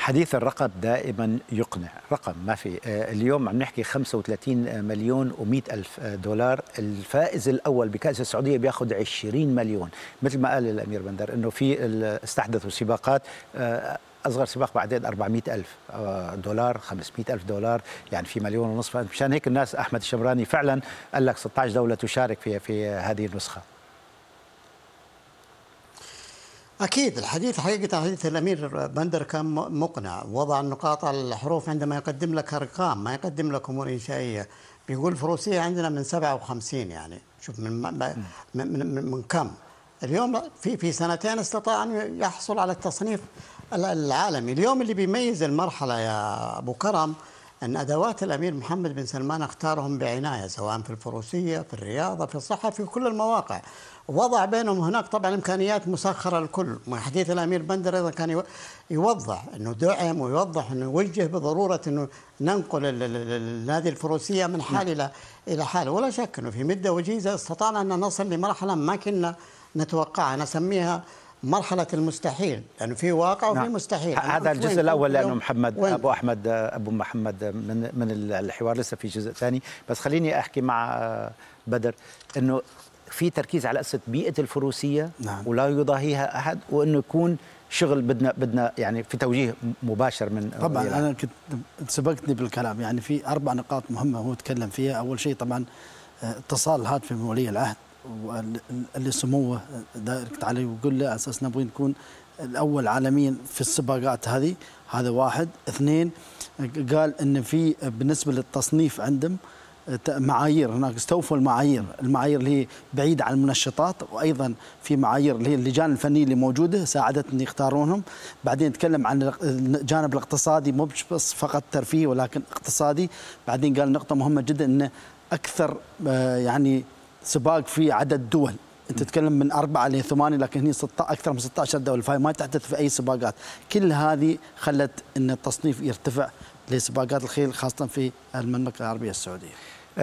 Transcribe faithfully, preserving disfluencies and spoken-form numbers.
حديث الرقم دائما يقنع، رقم ما في. اليوم عم نحكي خمسة وثلاثين مليون ومئة ألف دولار. الفائز الأول بكأس السعودية بياخذ عشرين مليون. مثل ما قال الأمير بندر أنه في استحدثوا سباقات أصغر سباق بعدين أربعمئة ألف دولار، خمسمئة ألف دولار، يعني في مليون ونصف. مشان هيك الناس أحمد الشمراني فعلا قال لك ستة عشر دولة تشارك في في هذه النسخة. أكيد الحديث حقيقة حديث الأمير بندر كان مقنع، وضع النقاط على الحروف عندما يقدم لك أرقام، ما يقدم لك أمور إنشائية. بيقول الفروسية عندنا من سبعة وخمسين، يعني شوف من من من, من كم اليوم. في في سنتين استطاع أن يحصل على التصنيف العالمي. اليوم اللي بيميز المرحلة يا أبو كرم أن أدوات الأمير محمد بن سلمان اختارهم بعناية، سواء في الفروسية، في الرياضة، في الصحة، في كل المواقع. وضع بينهم هناك طبعا إمكانيات مسخرة للكل. حديث الأمير بندر أيضا كان يوضح أنه دعم، ويوضح أنه يوجه بضرورة أنه ننقل النادي الفروسية من حال إلى إلى حال. ولا شك أنه في مدة وجيزة استطعنا أن نصل لمرحلة ما كنا نتوقعها، نسميها مرحلة المستحيل، لأنه في واقع وفي مستحيل. هذا الجزء الأول، لأنه محمد وين؟ أبو أحمد أبو محمد من من الحوار لسه في جزء ثاني. بس خليني أحكي مع بدر أنه في تركيز على قصة بيئة الفروسية. نعم. ولا يضاهيها أحد، وأنه يكون شغل بدنا بدنا يعني في توجيه مباشر من طبعا. أنا كنت سبقتني بالكلام، يعني في أربع نقاط مهمة هو تكلم فيها. أول شيء طبعا اتصال الهاتف من ولي العهد اللي سموه دايركت عليه، ويقول له على اساس نبغي نكون الاول عالميا في السباقات هذه. هذا واحد. اثنين، قال ان في بالنسبه للتصنيف عندهم معايير، هناك استوفوا المعايير، المعايير اللي هي بعيده عن المنشطات، وايضا في معايير اللي هي اللجان الفنيه اللي موجوده ساعدتني يختارونهم. بعدين تكلم عن الجانب الاقتصادي، مو بس فقط ترفيه ولكن اقتصادي. بعدين قال نقطه مهمه جدا، انه اكثر يعني سباق في عدد دول، انت تتكلم من أربعة إلى ثمانية، لكن هي أكثر من ستة عشر دولة، فهي ما تحدث في أي سباقات. كل هذه خلت أن التصنيف يرتفع لسباقات الخيل خاصة في المملكة العربية السعودية.